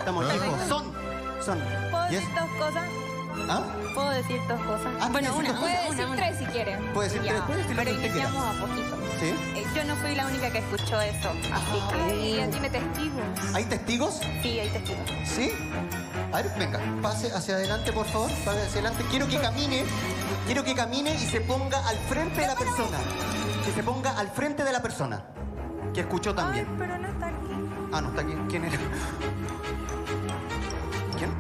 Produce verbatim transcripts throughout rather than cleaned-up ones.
Estamos chicos. Son. Son. ¿Puedo ¿Yes? decir dos cosas? ¿Ah? ¿Puedo decir dos cosas? Ah, bueno, ¿quieres una. decir dos Puede cosas? decir una, tres si quieren. Puede decir Ya, tres, puede decir lo pero que usted quiera. iniciamos a poquito. ¿Sí? Eh, yo no fui la única que escuchó eso, así que... Ay, ella tiene testigos. ¿Hay testigos? Sí, hay testigos. ¿Sí? A ver, venga, pase hacia adelante, por favor. Pase hacia adelante. Quiero que camine. Quiero que camine y se ponga al frente de la persona. Que se ponga al frente de la persona. Que escuchó también. Ay, pero no está aquí. Ah, no está aquí. ¿Quién era? ¿Quién?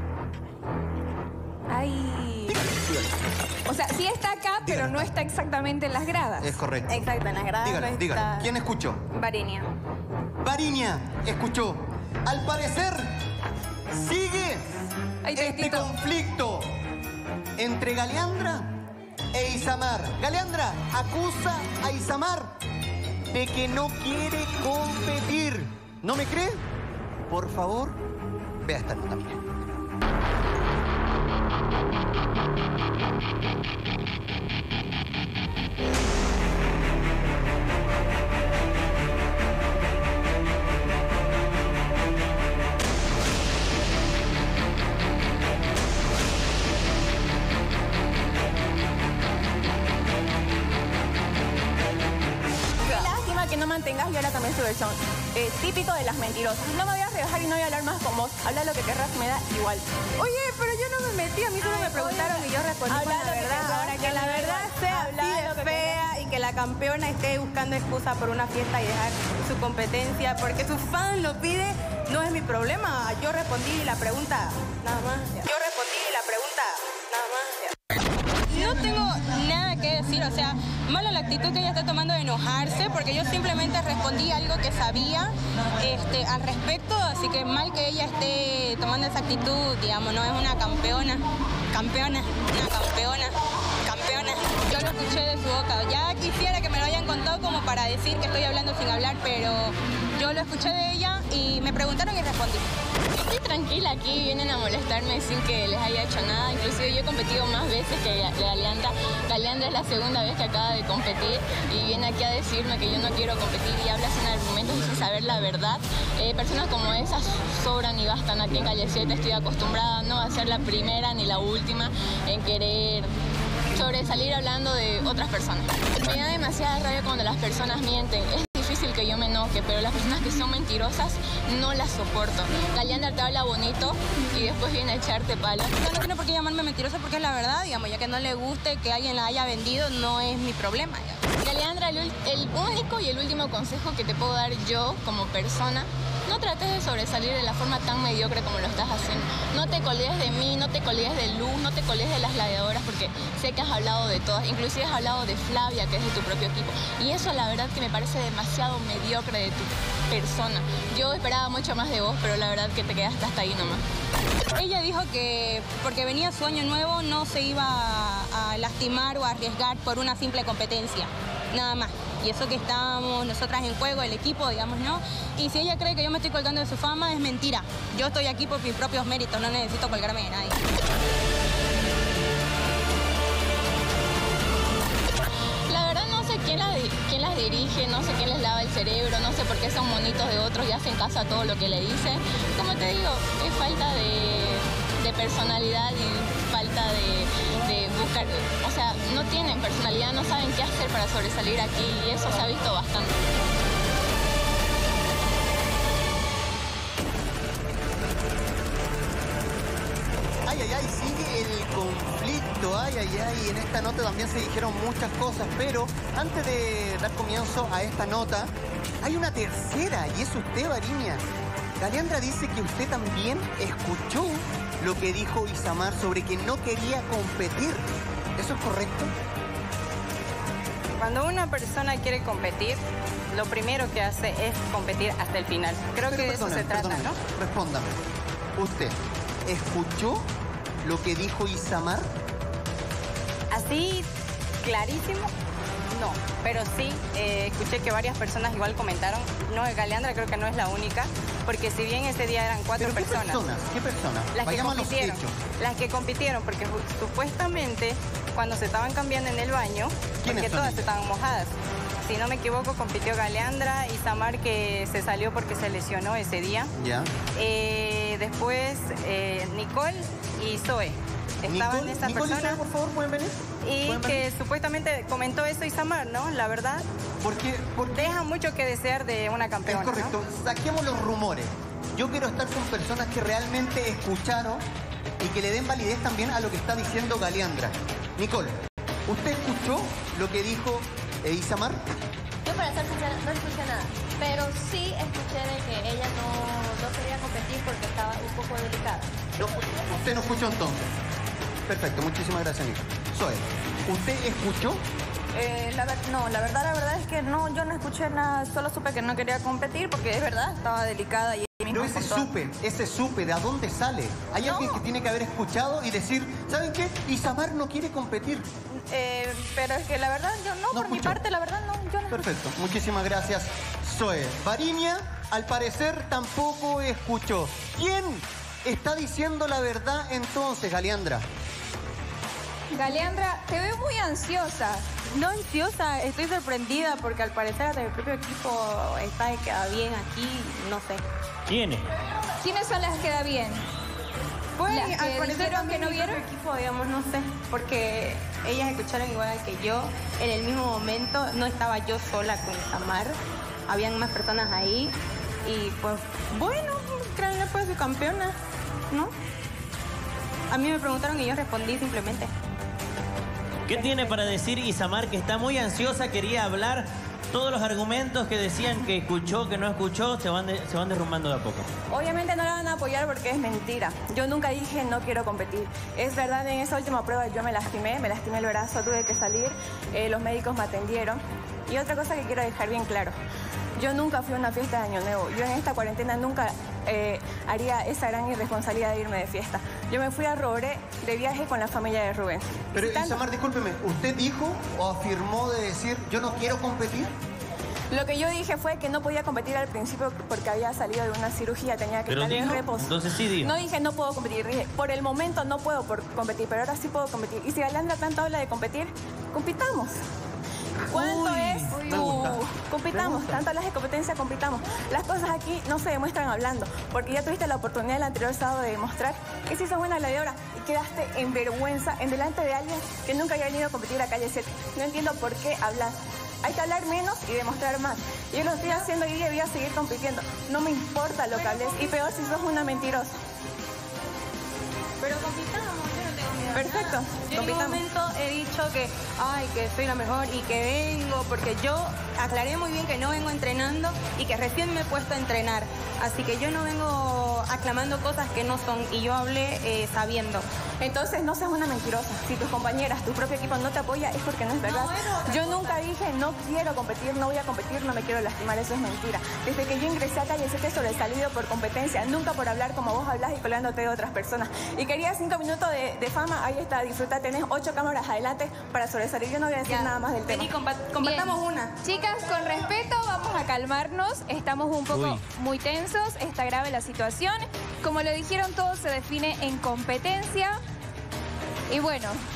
Ay. Dígale, dígale. O sea, sí está acá, pero Dígale. no está exactamente en las gradas. Es correcto. Exacto, en las gradas Dígale, no dígale. está... ¿Quién escuchó? Varinia. Varinia escuchó. Al parecer, sigue Ay, este testito. conflicto entre Galeandra e Isamar. Galeandra acusa a Isamar de que no quiere competir. ¿No me cree? Por favor, vea esta nota, mire. Qué lástima que no mantengas y ahora también tu versión. Eh, típico de las mentirosas. No me voy a rebajar y no voy a hablar más con vos. Habla lo que querrás, me da igual. Oye, pero yo no me metí. A mí solo Ay, me preguntaron oye, y yo respondí con habla la lo que verdad. querrás, Ahora que la verdad sea Habla así lo que de fea y que la campeona esté buscando excusa por una fiesta y dejar su competencia porque su fan lo pide, no es mi problema. Yo respondí la pregunta, nada más. Yo respondí la pregunta, nada más. No tengo nada que decir, o sea, mala la actitud que ella está tomando de enojarse, porque yo simplemente respondí algo que sabía este, al respecto, así que mal que ella esté tomando esa actitud, digamos, no es una campeona, campeona, una campeona, campeona. Yo lo escuché de su boca, ya quisiera que me lo hayan contado como para decir que estoy hablando sin hablar, pero yo lo escuché de ella y me preguntaron y respondí. Estoy tranquila aquí, vienen a molestarme sin que les haya hecho nada. Inclusive yo he competido más veces que Galeandra. Galeandra es la segunda vez que acaba de competir y viene aquí a decirme que yo no quiero competir y habla sin argumentos y sin saber la verdad. Eh, personas como esas sobran y bastan aquí en Calle siete. Estoy acostumbrada, no a ser la primera ni la última en querer sobresalir hablando de otras personas. Me da demasiada rabia cuando las personas mienten. Es difícil que yo me enoje, pero las personas que son mentirosas no las soporto. Galeandra te habla bonito y después viene a echarte palo. No tiene por qué llamarme mentirosa porque es la verdad, digamos, ya que no le guste que alguien la haya vendido, no es mi problema. Ya. Galeandra, el, el único y el último consejo que te puedo dar yo como persona, no trates de sobresalir de la forma tan mediocre como lo estás haciendo. No te colees de mí, no te colees de Luz, no te colees de las gladiadoras, porque sé que has hablado de todas, inclusive has hablado de Flavia, que es de tu propio equipo. Y eso la verdad que me parece demasiado mediocre de tu persona. Yo esperaba mucho más de vos, pero la verdad que te quedaste hasta ahí nomás. Ella dijo que porque venía su año nuevo no se iba a, a lastimar o a arriesgar por una simple competencia, nada más. Y eso que estábamos nosotras en juego, el equipo, digamos, ¿no? Y si ella cree que yo me estoy colgando de su fama, es mentira. Yo estoy aquí por mis propios méritos, no necesito colgarme de nadie. La verdad no sé quién las, quién las dirige, no sé quién les lava el cerebro, no sé por qué son monitos de otros y hacen caso a todo lo que le dicen. Como te digo, es falta de, de personalidad y falta de, de buscar, o sea, no tienen personalidad, no saben qué hacer para sobresalir aquí y eso se ha visto bastante. Ay, ay, ay, sigue el conflicto, ay, ay, ay. En esta nota también se dijeron muchas cosas, pero antes de dar comienzo a esta nota, hay una tercera, y es usted, Varinia. Galeandra dice que usted también escuchó lo que dijo Isamar sobre que no quería competir. ¿Eso es correcto? Cuando una persona quiere competir, lo primero que hace es competir hasta el final. Creo Pero que de eso se perdóname, trata, perdóname, ¿no? Respóndame. ¿Usted escuchó lo que dijo Isamar? Así, clarísimo, no. Pero sí, eh, escuché que varias personas igual comentaron. No, Galeandra creo que no es la única, porque si bien ese día eran cuatro ¿Pero qué personas. personas? ¿Qué personas? Las que Vayamos a los compitieron. hechos. Las que compitieron, porque supuestamente cuando se estaban cambiando en el baño, ¿Quiénes porque son todas ellas? estaban mojadas. si no me equivoco, compitió Galeandra, Isamar, que se salió porque se lesionó ese día. Ya. Eh, después, eh, Nicole y Zoe. Estaban Nicole, esas Nicole y personas. Zoe, por favor, ¿pueden venir? Y ¿Pueden que venir? supuestamente comentó eso Isamar, ¿no? La verdad, Porque, porque deja mucho que desear de una es campeona, correcto. ¿no? Saquemos los rumores. Yo quiero estar con personas que realmente escucharon y que le den validez también a lo que está diciendo Galeandra. Nicole, ¿usted escuchó lo que dijo eh, Isamar? Yo, para ser sincera, no escuché nada, pero sí escuché de que ella no, no quería competir porque estaba un poco delicada. No, usted no escuchó entonces. Perfecto, muchísimas gracias, Nicole. Zoe, ¿usted escuchó? Eh, la ver- no, la verdad, la verdad es que no, yo no escuché nada, solo supe que no quería competir porque es verdad, estaba delicada y ella Pero misma ese contó. supe, ese supe, ¿de a dónde sale? Hay No. alguien que tiene que haber escuchado y decir, ¿saben qué? Isamar no quiere competir. Eh, pero es que la verdad, yo no, No por mi escuchó. parte, la verdad, no, yo no. Perfecto, muchísimas gracias, Zoe. Variña, al parecer, tampoco escuchó. ¿Quién está diciendo la verdad entonces, Galeandra? Galeandra, te veo muy ansiosa. No ansiosa, estoy sorprendida porque al parecer hasta el propio equipo está de queda bien aquí, no sé. ¿Quiénes? ¿Quiénes son las que da bien? Pues Las que al parecer dijeron también que no mi vieron. propio equipo, digamos, no sé, porque ellas escucharon igual que yo. En el mismo momento no estaba yo sola con Isamar, habían más personas ahí y pues bueno, créanle pues su campeona, ¿no? A mí me preguntaron y yo respondí simplemente. ¿Qué tiene para decir Isamar, que está muy ansiosa, quería hablar? Todos los argumentos que decían que escuchó, que no escuchó, se van, de- se van derrumbando de a poco. Obviamente no la van a apoyar porque es mentira. Yo nunca dije no quiero competir. Es verdad, en esa última prueba yo me lastimé, me lastimé el brazo, tuve que salir, eh, los médicos me atendieron. Y otra cosa que quiero dejar bien claro, yo nunca fui a una fiesta de Año Nuevo. Yo en esta cuarentena nunca eh, haría esa gran irresponsabilidad de irme de fiesta. Yo me fui a Robré de viaje con la familia de Rubén. Pero Si tanto- Isamar, discúlpeme, ¿usted dijo o afirmó de decir, yo no quiero competir? Lo que yo dije fue que no podía competir al principio porque había salido de una cirugía, tenía que Pero estar en dijo, reposo. entonces sí dijo. No dije no puedo competir, dije por el momento no puedo por competir, pero ahora sí puedo competir. Y si Galeandra tanto habla de competir, compitamos. ¿Cuánto Uy, es me tu... gusta, me Compitamos, gusta. tanto hablas de competencia, compitamos. Las cosas aquí no se demuestran hablando, porque ya tuviste la oportunidad el anterior sábado de demostrar que sí sos buena gladiadora y quedaste en vergüenza en delante de alguien que nunca había venido a competir a Calle siete. No entiendo por qué hablas. Hay que hablar menos y demostrar más. Yo lo estoy haciendo y voy a seguir compitiendo. No me importa lo que hables y peor si sos una mentirosa. Pero compitamos, yo no tengo miedo. Perfecto, Yo en ningún compitamos. momento he dicho que, ay, que soy la mejor y que vengo, porque yo aclaré muy bien que no vengo entrenando y que recién me he puesto a entrenar. Así que yo no vengo aclamando cosas que no son y yo hablé eh, sabiendo. Entonces no seas una mentirosa. Si tus compañeras, tu propio equipo no te apoya es porque no es verdad. Yo nunca dije no quiero competir, no voy a competir, no me quiero lastimar, eso es mentira. Desde que yo ingresé a Calle siete he sobresalido por competencia, nunca por hablar como vos hablas y colándote de otras personas. Y quería cinco minutos de, de fama, ahí está, disfruta, tenés ocho cámaras adelante para sobresalir. Yo no voy a decir Ya, nada más del tema. Vení, compa- compartamos Bien. una. Chicas, con respeto, vamos a calmarnos. Estamos un poco Uy. muy tensos. Está grave la situación. Como lo dijeron, todo se define en competencia. Y bueno,